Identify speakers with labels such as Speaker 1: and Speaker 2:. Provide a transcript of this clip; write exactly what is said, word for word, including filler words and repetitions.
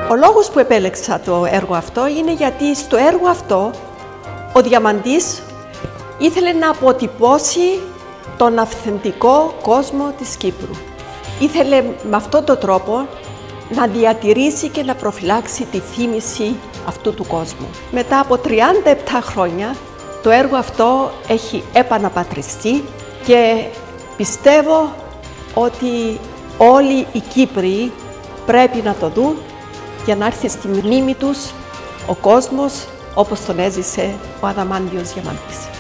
Speaker 1: Ο λόγος που επέλεξα το έργο αυτό είναι γιατί στο έργο αυτό ο Διαμαντής ήθελε να αποτυπώσει τον αυθεντικό κόσμο της Κύπρου. Ήθελε με αυτόν τον τρόπο να διατηρήσει και να προφυλάξει τη θύμηση αυτού του κόσμου. Μετά από τριάντα επτά χρόνια το έργο αυτό έχει επαναπατριστεί και πιστεύω ότι όλοι οι Κύπροι πρέπει να το δουν για να έρθει στη μνήμη τους ο κόσμος όπως τον έζησε ο Αδαμάντιος Διαμαντής.